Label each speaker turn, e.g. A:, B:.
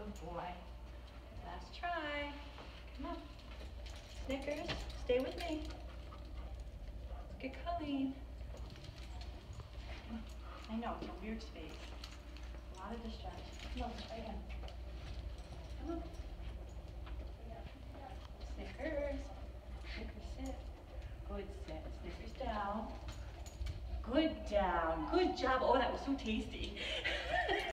A: Good boy. Last try. Come on. Snickers, stay with me. Look at Colleen. I know, it's a weird space. A lot of distractions. No, let's try again. Come on. Snickers. Snickers, sit. Good, sit. Snickers down. Good down. Good job. Oh, that was so tasty.